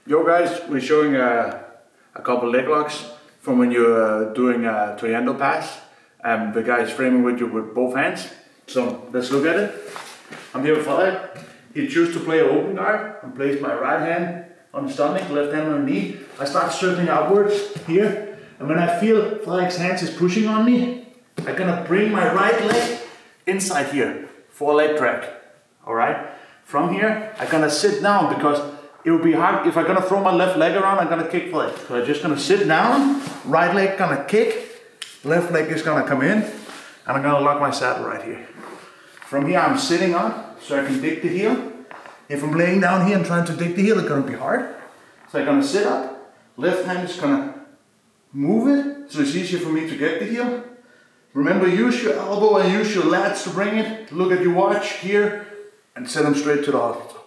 Yo guys, we're showing a couple leg locks from when you're doing a triangle pass. The guy is framing with you with both hands. So let's look at it. I'm here with Frederik. He chooses to play an open guard and place my right hand on the stomach, left hand on the knee. I start circling outwards here. And when I feel Frederik's hands is pushing on me, I'm gonna bring my right leg inside here for a leg drag. Alright? From here, I'm gonna sit down because it would be hard if I'm gonna throw my left leg around. I'm gonna kick for it. So I'm just gonna sit down, right leg gonna kick, left leg is gonna come in, and I'm gonna lock my saddle right here. From here, I'm sitting on so I can dig the heel. If I'm laying down here and trying to dig the heel, it's gonna be hard. So I'm gonna sit up, left hand is gonna move it, so it's easier for me to get the heel. Remember, use your elbow and use your lats to bring it. Look at your watch here and set them straight to the